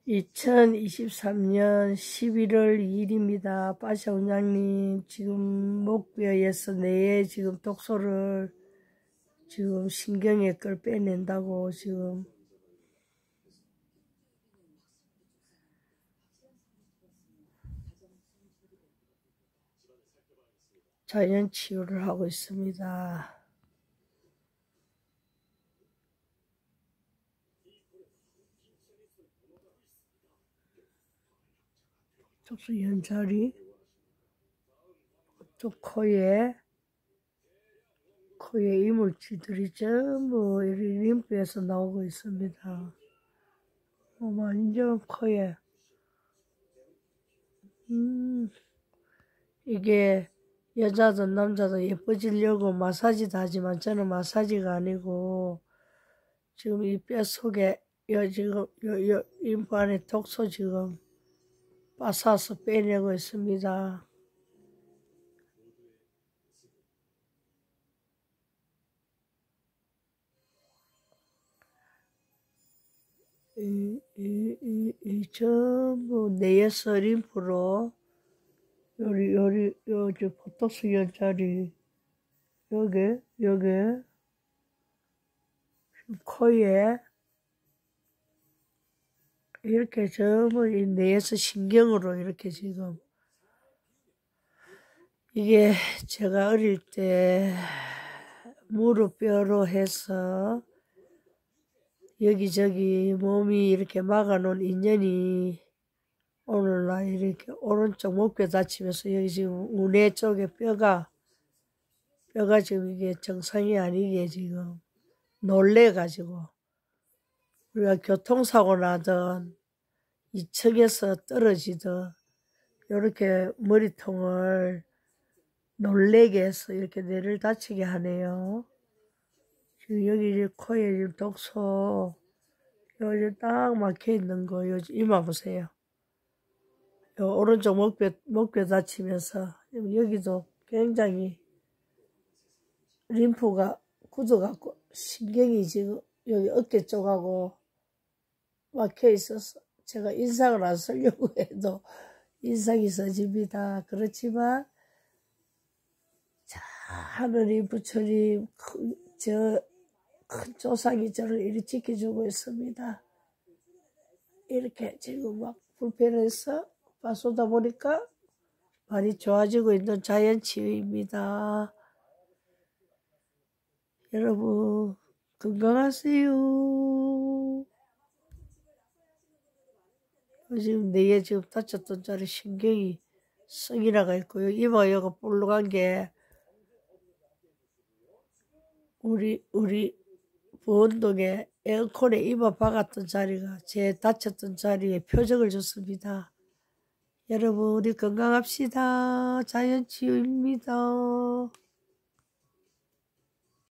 2023년 11월 2일입니다. 빠샤 원장님, 지금 목뼈에서 뇌에 지금 독소를 지금 신경에 걸 빼낸다고 지금 자연 치유를 하고 있습니다. 독소 연자리, 또 코에 이물질들이 전부 림프에서 나오고 있습니다. 완전 코에. 이게 여자든 남자든 예뻐지려고 마사지도 하지만 저는 마사지가 아니고 지금 이 뼈 속에 지금 림프 안에 독소 지금 빠사서 빼내고 있습니다. 이 전부 뇌에서 림프로 요지 보톡스 연자리 요게 코에 이렇게 전부 이 뇌에서 신경으로 이렇게 지금 이게 제가 어릴 때 무릎뼈로 해서 여기저기 몸이 이렇게 막아놓은 인연이 오늘날 이렇게 오른쪽 목뼈 다치면서 여기 지금 우뇌 쪽에 뼈가 지금 이게 정상이 아니게 지금 놀래가지고 우리가 교통사고 나든 2층에서 떨어지든 이렇게 머리통을 놀래게 해서 이렇게 뇌를 다치게 하네요. 지금 여기 코에 독소 여기 딱 막혀 있는 거 여기 이마 보세요. 요 오른쪽 목뼈 다치면서 여기도 굉장히 림프가 굳어갖고 신경이 지금 여기 어깨 쪽하고 막혀 있어서 제가 인상을 안 쓰려고 해도 인상이 써집니다. 그렇지만 자, 하늘이 부처님 저 큰 조상이 저를 이리 지켜주고 있습니다. 이렇게 지금 막 불편해서 쏘다 보니까 많이 좋아지고 있는 자연치유입니다. 여러분 건강하세요. 지금 뇌에 지금 다쳤던 자리 신경이 썩이 나가 있고요. 이마가 볼록한 게 우리 부원동에 에어컨에 이마 박았던 자리가 제 다쳤던 자리에 표적을 줬습니다. 여러분 우리 건강합시다. 자연치유입니다.